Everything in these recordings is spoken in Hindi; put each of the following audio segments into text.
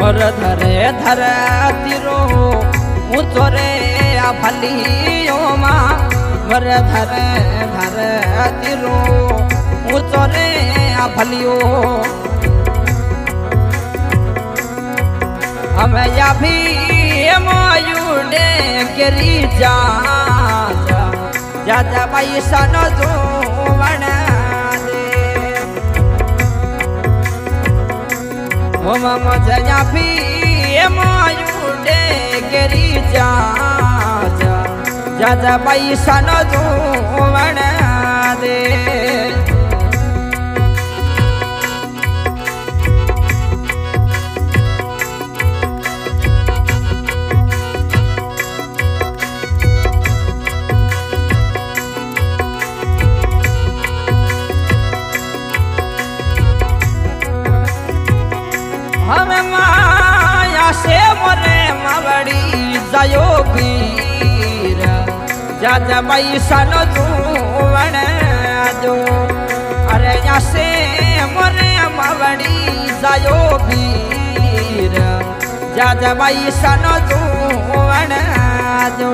मोर धरे धरे तिरो ऊंचो रे आ भलियो मां मोर धरे धरे तिरो ऊंचो रे आ भलियो हमें या भी मायूडे केरी जा जा जा भाई सनो जो बना दे ओ मामा जा भी मायूडे केरी जा जा जा भाई सनो जो बना दे हमें माया से मोरे मावड़ी जायो पीर जा जा भाई सनो तू बना दो अरे या से मोरे मावड़ी जायो पीर जा जा भाई सनो तू बना दो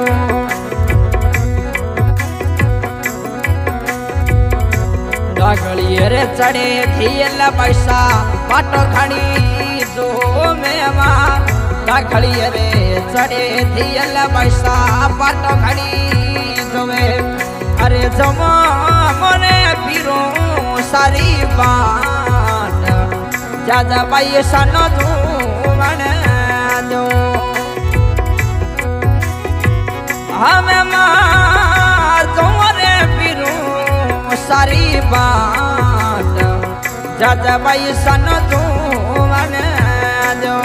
डागली रे चढ़े थियल पैसा बाटो खड़ी जो मेवा डागली रे चढ़े थियल पैसा बाटो खड़ी जो में अरे जमा मोरे पीरो सारी बात जा जा भाई सनो तू बना दो हमें मार तुम्हारे पीरो सारी बात जा जा भाई सनो तू बना दो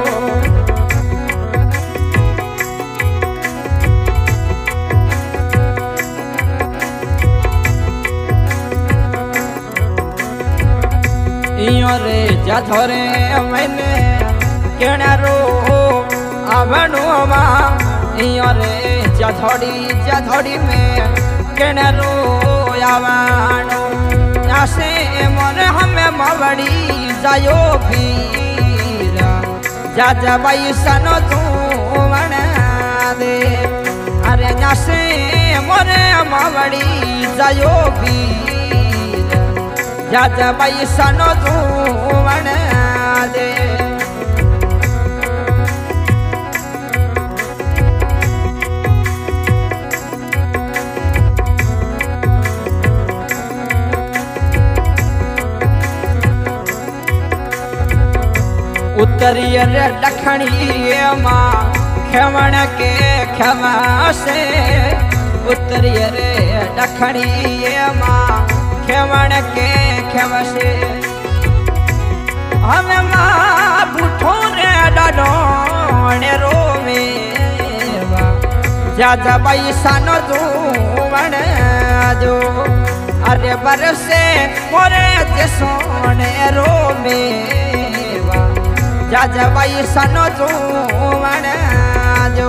इयो रे जा थोरे मैंने केना रो आवणो मा इयो रे जा थोड़ी में केना रो आवणो से मन हमें मावड़ी जायो पीर जा जा भाई सनो तू बना दे अरे से मन मावड़ी जायो पीर जा जा भाई सनो तू बना दे उत्तरी रे दखनी मां खेवण के खेमा से उत्तरी रे दखनी मां खेवण के खेमा से हमें मां बूठो रे डाडो रो में जा जा भाई सनो तू बना दो अरे बरसे मोरे सोने रो में जा जा भाई सनो तू बना दो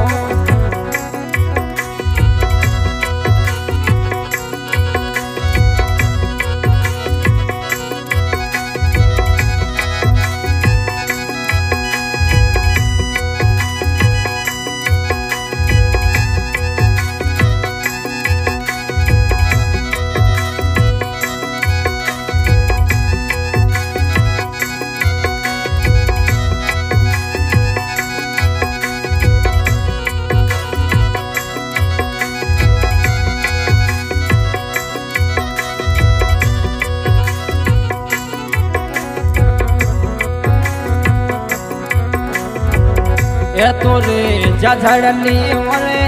ये तोरे जा झड़ली मोरे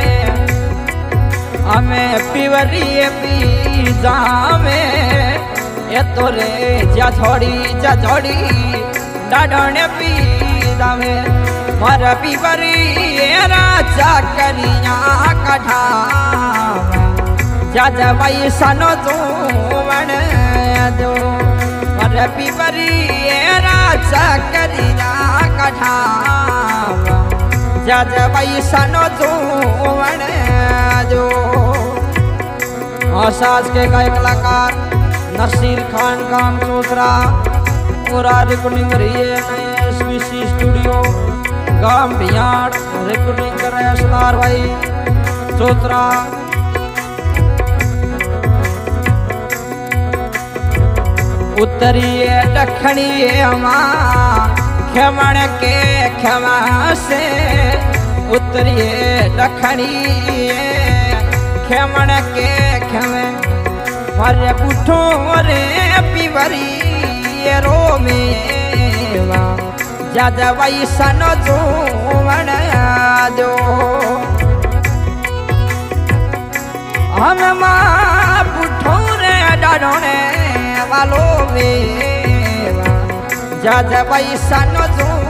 हमें पिवरी पी जावे ये तोरे जा झोड़ी डाडने पी जावे मर पिवरी राजा करिया कठा जा जा भाई सनो तू बना दो मर पिवरी राजा करिया कठा जा जा भाई सनो तू बना दो। और साज के गायक कलाकार नसीर खान काम चौधरा और रिकॉर्डिंग रही है नए एसवीसी स्टूडियो गांव भियाड़ रिकॉर्डिंग कर रहे हैं सरदार भाई चौतरा। उत्तरीय दक्षिणीय हमा खेमण के खेमा से उत्तरीय दक्षिणीय खेमण के खेमे मरे बुठो रे पिवरी रो मेवा जाजा वैसा न जो दो हम माँ बुठो रे डाडोने वालो मेवा जाजा वैसा न जो